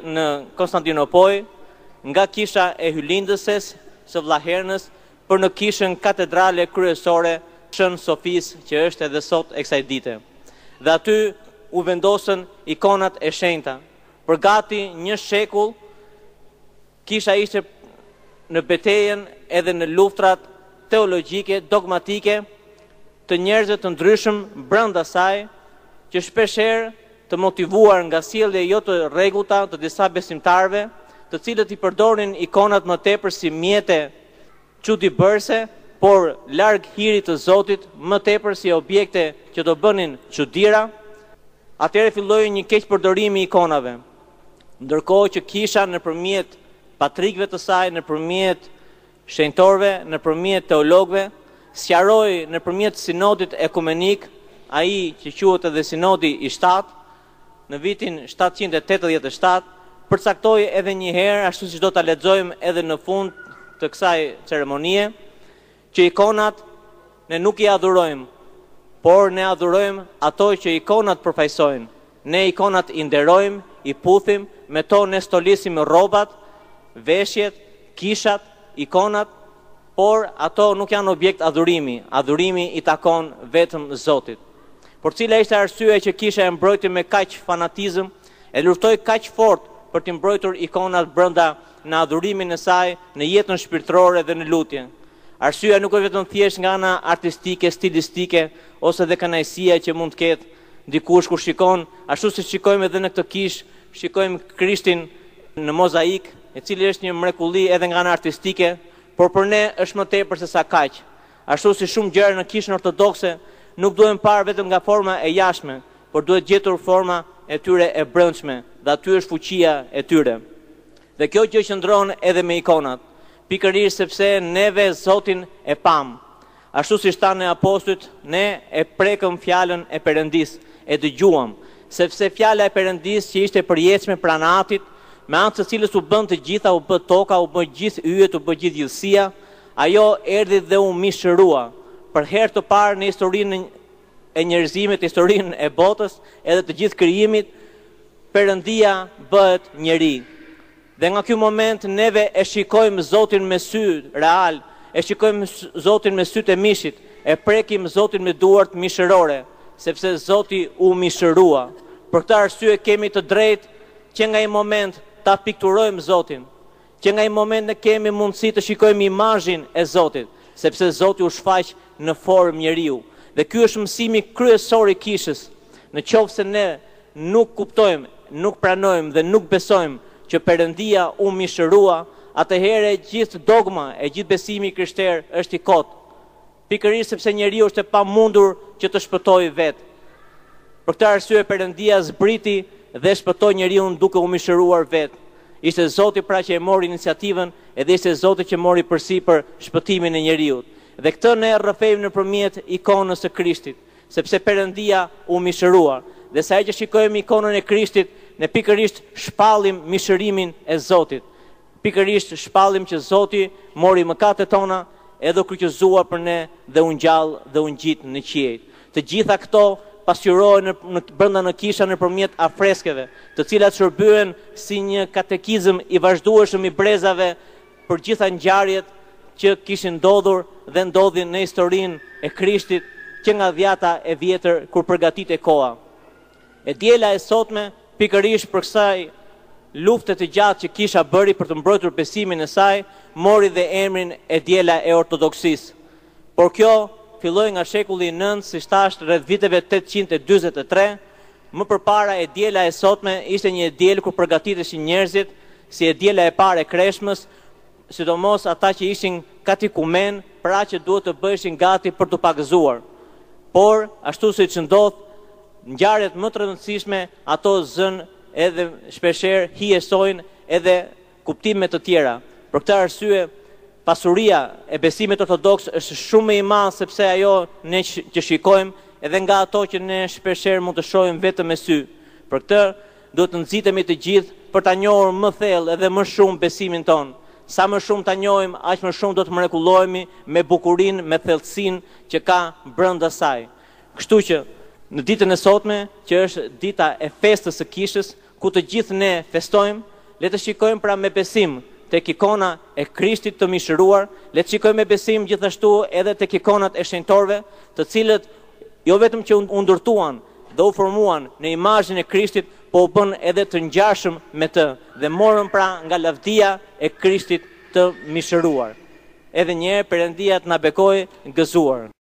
në Konstantinopoj, nga kisha e Hylindëses së Vllahernës për në kishën katedrale kryesore Shën Sofis, që është edhe sot e kësaj dite. Dhe aty u vendosën ikonat e shenjta. Për gati një shekull, kisha ishte në betejën edhe në luftrat teologjike, dogmatike, të njerëzve të ndryshëm brenda saj, që shpeshherë të motivuar nga sjellje jo të rregullta të disa besimtarëve, të cilët i përdorin ikonat më tepër si mjete çuditbërëse, por larg hirit të Zotit, më tepër si objekte që do bënin çuditëra. Atëherë filloi një keq përdorimi i ikonave. Ndërkohë që kisha nëpërmjet patrikëve të saj, nëpërmjet shenjtorëve, nëpërmjet teologëve, sqaroi nëpërmjet sinodit ekumenik, ai që quhet edhe sinodi i 7, në vitin 787, përcaktoi edhe një herë, ashtu siç do ta lexojmë edhe në fund të kësaj ceremonie, që ikonat ne nuk i adhurojmë, por ne adhurojmë ato që ikonat përfaqësojnë. Ne ikonat i nderojmë, i puthim, me to ne stolisim rrobat, veshjet, kishat, ikonat, por ato nuk janë objekt adhurimi. Adhurimi i takon vetëm Zotit. Por cila ishte arsyeja që kisha e mbrojti me kaq fanatizëm, e luftoi kaq fort për të mbrojtur ikonat brenda në adhurimin e saj, në jetën shpirtërore dhe në lutje. Arsyeja nuk është vetëm thjesht nga ana artistike, stilistike, ose dhe kënaqësia që mund të ketë dikush kur shikon, ashtu si shikojmë edhe në këtë kishë, shikojmë Krishtin në mozaik, e cili është një mrekulli edhe nga ana artistike, por për ne është më tepër se sa kaq. Ashtu si shumë gjëra në kishën ortodokse nuk duhen parë vetëm nga forma e jashtme, por duhet gjetur forma e tyre e brendshme, dhe aty është fuqia e tyre. Dhe kjo gjë qëndron edhe me ikonat, pikërisht sepse neve Zotin e pam. Ashtu si thanë apostujt, ne e prekëm fjalën e Perëndis, e dëgjuam, sepse fjala e Perëndis që ishte përjetshme pranë Atit, me anë të cilës u bën të gjitha, u bë toka, u bë gjithë yjet, u bë gjithë gjithësia, ajo erdhi dhe u mishërua. Për herë të parë në historinë e njerëzimit, historinë e botës, edhe të gjithë krijimit, Perëndia bëhet njeri. Dhe nga ky moment neve e shikojmë Zotin me sy real, e shikojmë Zotin me sytë e mishit, e prekim Zotin me duart mishërore, sepse Zoti u mishërua. Për këtë arsye kemi të drejtë që nga i moment ta pikturojmë Zotin, që nga i moment ne kemi mundësi të shikojmë imazhin e Zotit, sepse Zoti u shfaq në formë njeriu. Dhe ky është mësimi kryesor i kishës. Në qoftë se ne nuk kuptojmë, nuk pranojmë dhe nuk besojmë që Perëndia u mishërua, atëherë gjithë dogma e gjithë besimi krishter është i kot. Pikërisht sepse njeriu është e pamundur që të shpëtojë vetë. Për këtë arsye Perëndia zbriti dhe shpëtoi njeriu duke u mishëruar vetë. Ishte Zoti pra që e mori iniciativën, edhe ishte Zoti që mori përsipër shpëtimin e njeriu. Dhe këtë ne rrëfejmë nëpërmjet ikonës së Krishtit, sepse Perëndia u mishërua. Dhe sa që shikojmë ikonën e Krishtit, ne pikërisht shpallim mishërimin e Zotit. Pikërisht shpallim që Zoti mori mëkatet tona, edhe u kryqëzua për ne dhe u ngjall dhe u ngjit në qiell. Të gjitha këto pasqyrohen brenda në kisha nëpërmjet afreskeve, të cilat shërbyen si një katekizëm i vazhdueshëm i brezave për gjitha ngjarjet që kishin ndodhur dhe ndodhin në historinë e Krishtit që nga dhjata e vjetër kur përgatitej koha. E Diela e sotme, pikërisht për kësaj lufte të gjatë që kisha bëri për të mbrojtur besimin e saj, mori dhe emrin e Diela e Orthodoksisë. Por kjo filloi nga shekulli IX, siç thash, rreth viteve 843, më përpara e Diela e sotme ishte një dielë ku përgatiteshin njerëzit, si e Diela e parë e Kreshmës, sidomos ata që ishin katikumen, pra që duhet të bëheshin gati për të pagëzuar. Por, ashtu siç ndodh, ngjarjet më të rëndësishme, ato zën edhe shpeshherë hijesojnë edhe kuptime të tjera. Për këtë arsye, pasuria e besimit ortodoks është shumë e madhe, sepse ajo ne që shikojmë edhe nga ato që ne shpeshherë mund të shohim vetëm me sy. Për këtë duhet të nxitemi të gjithë për ta njohur më thellë edhe më shumë besimin ton. Sa më shumë ta njohim, aq më shumë do të mrekullohemi me bukurinë, me thellësinë që ka brenda saj. Kështu që në ditën e sotme, që është dita e festës së kishës, ku të gjithë ne festojmë, le të shikojmë pra me besim tek ikona e Krishtit të mishëruar, le të shikojmë me besim gjithashtu edhe tek ikonat e shenjtorëve, të cilët jo vetëm që u ndërtuan dhe u formuan në imazhin e Krishtit, po u bën edhe të ngjashëm me të dhe morën pra nga lavdia e Krishtit të mishëruar. Edhe një herë Perëndia të na bekojë gëzuar.